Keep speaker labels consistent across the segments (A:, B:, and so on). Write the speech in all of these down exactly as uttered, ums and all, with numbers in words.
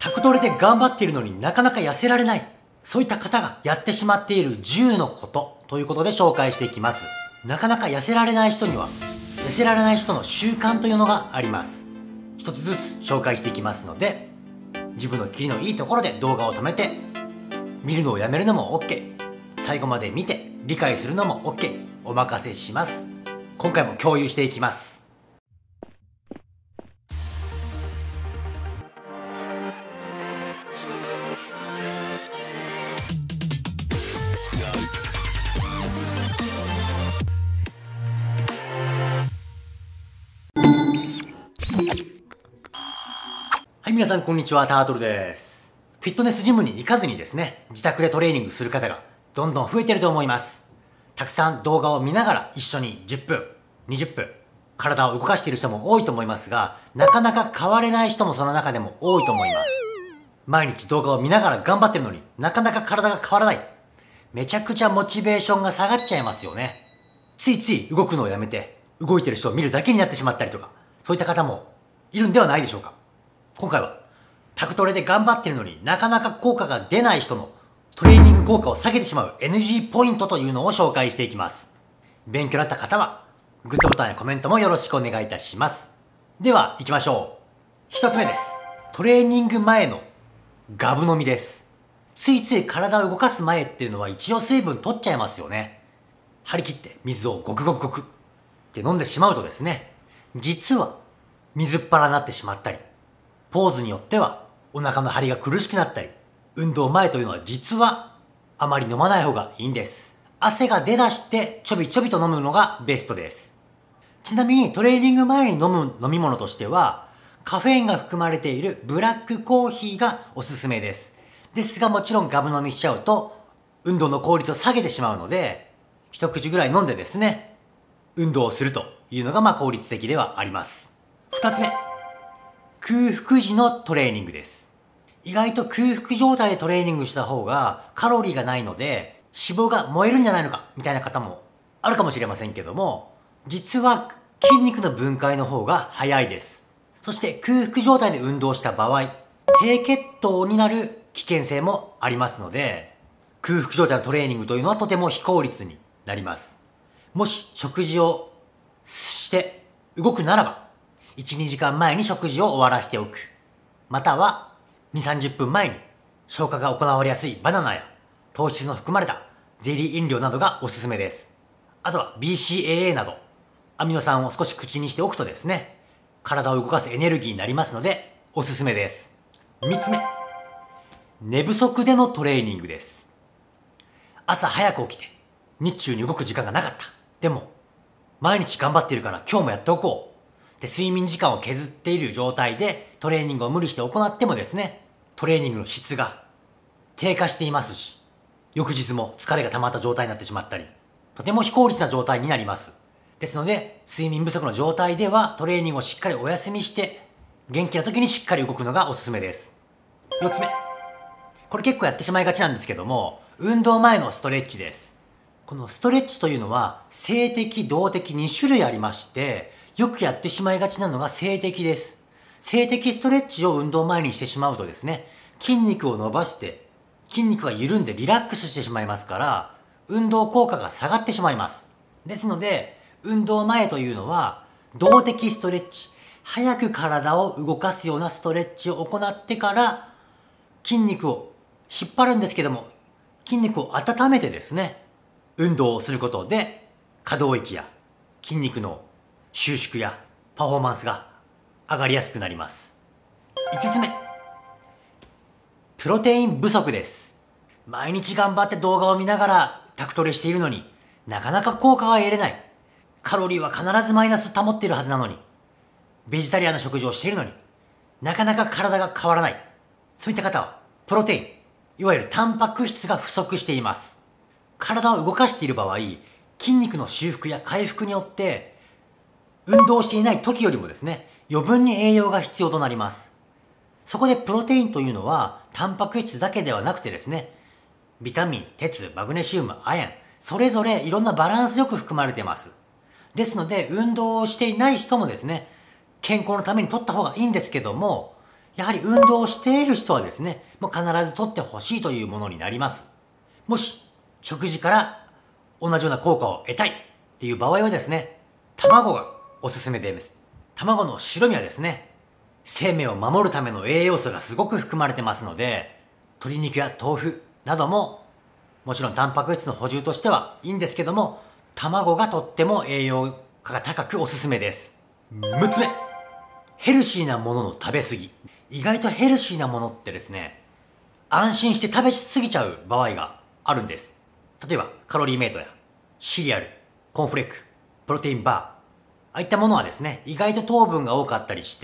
A: 宅トレで頑張っているのになかなか痩せられない。そういった方がやってしまっているじゅうのことということで紹介していきます。なかなか痩せられない人には、痩せられない人の習慣というのがあります。一つずつ紹介していきますので、自分の切りのいいところで動画を止めて、見るのをやめるのも OK。最後まで見て理解するのも OK。お任せします。今回も共有していきます。はい、皆さんこんにちは、タートルです。フィットネスジムに行かずにですね、自宅でトレーニングする方がどんどん増えてると思います。たくさん動画を見ながら一緒にじゅっぷん、にじゅっぷん、体を動かしている人も多いと思いますが、なかなか変われない人もその中でも多いと思います。毎日動画を見ながら頑張ってるのになかなか体が変わらない。めちゃくちゃモチベーションが下がっちゃいますよね。ついつい動くのをやめて、動いてる人を見るだけになってしまったりとか、そういった方もいるんではないでしょうか。今回は、宅トレで頑張ってるのになかなか効果が出ない人のトレーニング効果を下げてしまう エヌジー ポイントというのを紹介していきます。勉強だった方は、グッドボタンやコメントもよろしくお願いいたします。では、行きましょう。一つ目です。トレーニング前のガブ飲みです。ついつい体を動かす前っていうのは一応水分取っちゃいますよね。張り切って水をゴクゴクゴクって飲んでしまうとですね、実は水っ腹になってしまったり、ポーズによってはお腹の張りが苦しくなったり、運動前というのは実はあまり飲まない方がいいんです。汗が出だしてちょびちょびと飲むのがベストです。ちなみにトレーニング前に飲む飲み物としては、カフェインが含まれているブラックコーヒーがおすすめです。ですがもちろんガブ飲みしちゃうと運動の効率を下げてしまうので、一口ぐらい飲んでですね、運動をするというのがまあ効率的ではあります。二つ目。空腹時のトレーニングです。意外と空腹状態でトレーニングした方がカロリーがないので脂肪が燃えるんじゃないのかみたいな方もあるかもしれませんけども、実は筋肉の分解の方が早いです。そして空腹状態で運動した場合、低血糖になる危険性もありますので、空腹状態のトレーニングというのはとても非効率になります。もし食事をして動くならば、いち、にじかんまえに食事を終わらせておく。または、に、さんじゅっぷんまえに消化が行われやすいバナナや糖質の含まれたゼリー飲料などがおすすめです。あとは ビーシーエーエー など、アミノ酸を少し口にしておくとですね、体を動かすエネルギーになりますので、おすすめです。みっつめ。寝不足でのトレーニングです。朝早く起きて、日中に動く時間がなかった。でも、毎日頑張っているから今日もやっておこう。で、睡眠時間を削っている状態でトレーニングを無理して行ってもですね、トレーニングの質が低下していますし、翌日も疲れが溜まった状態になってしまったり、とても非効率な状態になります。ですので、睡眠不足の状態ではトレーニングをしっかりお休みして、元気な時にしっかり動くのがおすすめです。よっつめ。これ結構やってしまいがちなんですけども、運動前のストレッチです。このストレッチというのは、静的、動的に種類ありまして、よくやってしまいがちなのが静的です。静的ストレッチを運動前にしてしまうとですね、筋肉を伸ばして、筋肉が緩んでリラックスしてしまいますから、運動効果が下がってしまいます。ですので、運動前というのは、動的ストレッチ、早く体を動かすようなストレッチを行ってから、筋肉を引っ張るんですけども、筋肉を温めてですね、運動をすることで、可動域や筋肉の収縮やパフォーマンスが上がりやすくなります。いつつめ。プロテイン不足です。毎日頑張って動画を見ながら宅トレしているのになかなか効果は得れない。カロリーは必ずマイナス保っているはずなのに、ベジタリアンの食事をしているのになかなか体が変わらない。そういった方はプロテイン、いわゆるタンパク質が不足しています。体を動かしている場合、筋肉の修復や回復によって運動していない時よりもですね、余分に栄養が必要となります。そこでプロテインというのは、タンパク質だけではなくてですね、ビタミン、鉄、マグネシウム、亜鉛、それぞれいろんなバランスよく含まれています。ですので、運動をしていない人もですね、健康のために取った方がいいんですけども、 やはり運動をしている人はですね、もう必ず取ってほしいというものになります。もし、食事から同じような効果を得たいっていう場合はですね、卵がおすすめです。卵の白身はですね、生命を守るための栄養素がすごく含まれてますので、鶏肉や豆腐なども、もちろんタンパク質の補充としてはいいんですけども、卵がとっても栄養価が高くおすすめです。むっつめ、ヘルシーなものの食べ過ぎ。意外とヘルシーなものってですね、安心して食べ過ぎちゃう場合があるんです。例えば、カロリーメイトやシリアル、コーンフレーク、プロテインバー、ああいったものはですね、意外と糖分が多かったりして、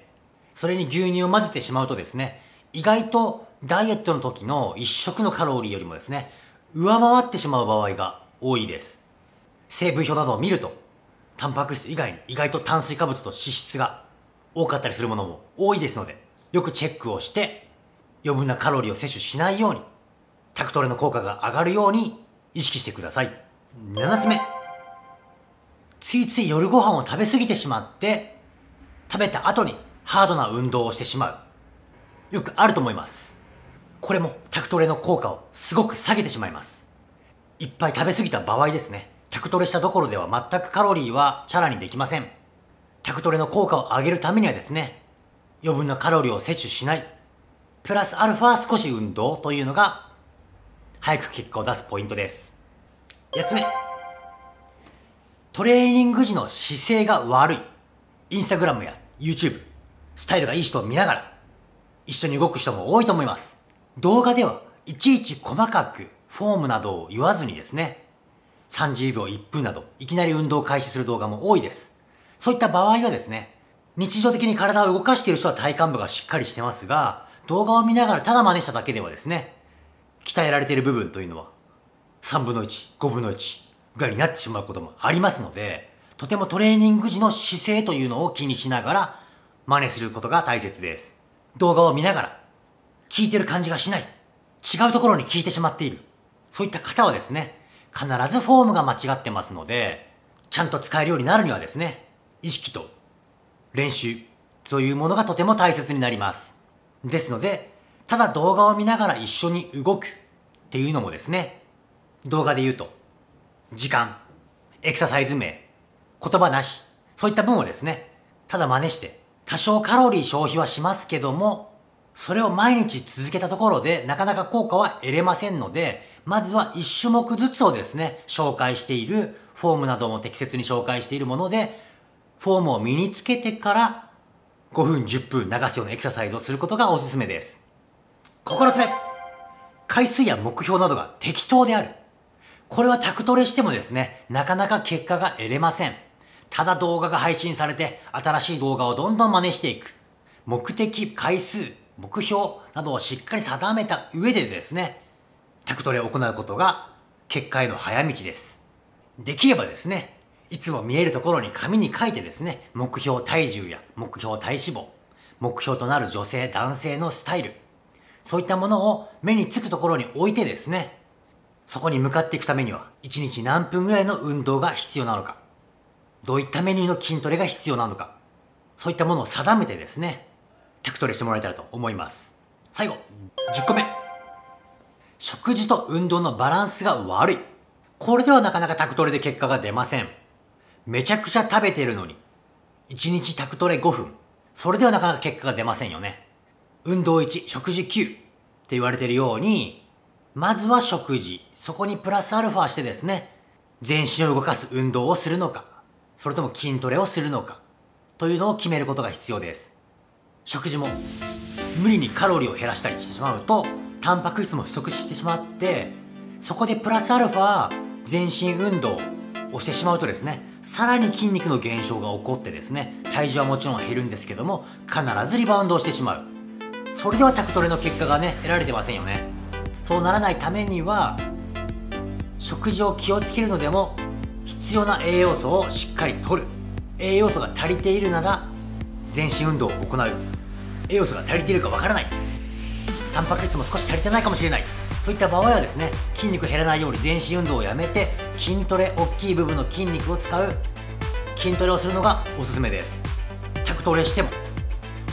A: それに牛乳を混ぜてしまうとですね、意外とダイエットの時の一食のカロリーよりもですね、上回ってしまう場合が多いです。成分表などを見ると、タンパク質以外に意外と炭水化物と脂質が多かったりするものも多いですので、よくチェックをして、余分なカロリーを摂取しないように、タクトレの効果が上がるように意識してください。ななつめ、ついつい夜ご飯を食べ過ぎてしまって、食べた後にハードな運動をしてしまう。よくあると思います。これもタクトレの効果をすごく下げてしまいます。いっぱい食べ過ぎた場合ですね、タクトレしたどころでは全くカロリーはチャラにできません。タクトレの効果を上げるためにはですね、余分なカロリーを摂取しない、プラスアルファ少し運動というのが、早く結果を出すポイントです。やっつめ、トレーニング時の姿勢が悪い。インスタグラムや YouTube、スタイルがいい人を見ながら、一緒に動く人も多いと思います。動画ではいちいち細かくフォームなどを言わずにですね、さんじゅうびょう、いっぷんなど、いきなり運動を開始する動画も多いです。そういった場合はですね、日常的に体を動かしている人は体幹部がしっかりしてますが、動画を見ながらただ真似しただけではですね、鍛えられている部分というのはさんぶんのいち、ごぶんのいちぐらいになってしまうこともありますので、とてもトレーニング時の姿勢というのを気にしながら真似することが大切です。動画を見ながら聞いてる感じがしない、違うところに聞いてしまっている、そういった方はですね、必ずフォームが間違ってますので、ちゃんと使えるようになるにはですね、意識と練習というものがとても大切になります。ですので、ただ動画を見ながら一緒に動くっていうのもですね、動画で言うと、時間、エクササイズ名、言葉なし、そういった分をですね、ただ真似して、多少カロリー消費はしますけども、それを毎日続けたところでなかなか効果は得れませんので、まずはいち種目ずつをですね、紹介している、フォームなども適切に紹介しているもので、フォームを身につけてからごふん、じゅっぷん流すようなエクササイズをすることがおすすめです。ここのつめ、回数や目標などが適当である。これはタクトレしてもですね、なかなか結果が得れません。ただ動画が配信されて、新しい動画をどんどん真似していく。目的、回数、目標などをしっかり定めた上でですね、タクトレを行うことが結果への早道です。できればですね、いつも見えるところに紙に書いてですね、目標体重や目標体脂肪、目標となる女性、男性のスタイル、そういったものを目につくところに置いてですね、そこに向かっていくためには、いちにち何分ぐらいの運動が必要なのか、どういったメニューの筋トレが必要なのか、そういったものを定めてですね、タクトレしてもらえたらと思います。最後、じゅっこめ。食事と運動のバランスが悪い。これではなかなかタクトレで結果が出ません。めちゃくちゃ食べてるのに、いちにちタクトレごふん。それではなかなか結果が出ませんよね。運動いち、食事きゅうって言われているように、まずは食事、そこにプラスアルファしてですね、全身を動かす運動をするのか、それとも筋トレをするのか、というのを決めることが必要です。食事も、無理にカロリーを減らしたりしてしまうと、タンパク質も不足してしまって、そこでプラスアルファ、全身運動をしてしまうとですね、さらに筋肉の減少が起こってですね、体重はもちろん減るんですけども、必ずリバウンドをしてしまう。それではタクトレの結果がね、得られてませんよね。そうならないためには、食事を気をつけるのでも、必要な栄養素をしっかりとる。栄養素が足りているなら、全身運動を行う。栄養素が足りているかわからない。タンパク質も少し足りてないかもしれない。そういった場合はですね、筋肉減らないように全身運動をやめて、筋トレ、大きい部分の筋肉を使う筋トレをするのがおすすめです。タクトレしても、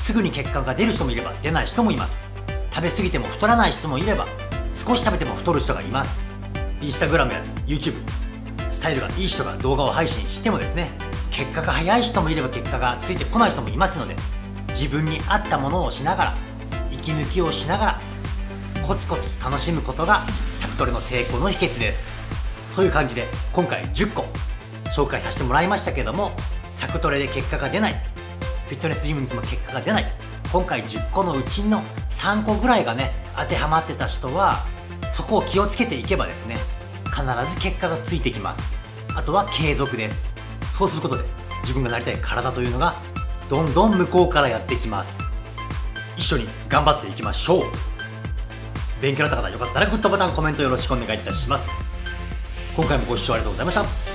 A: すぐに結果が出る人もいれば出ない人もいます。食べ過ぎても太らない人もいれば少し食べても太る人がいます。インスタグラムや YouTube、 スタイルがいい人が動画を配信してもですね、結果が早い人もいれば結果がついてこない人もいますので、自分に合ったものをしながら、息抜きをしながらコツコツ楽しむことがタクトレの成功の秘訣です。という感じで今回じゅっこ紹介させてもらいましたけども、タクトレで結果が出ない、フィットネスジムに行っても結果が出ない、今回じゅっこのうちのさんこぐらいがね当てはまってた人は、そこを気をつけていけばですね、必ず結果がついてきます。あとは継続です。そうすることで自分がなりたい体というのがどんどん向こうからやってきます。一緒に頑張っていきましょう。勉強になった方よかったらグッドボタン、コメントよろしくお願いいたします。今回もご視聴ありがとうございました。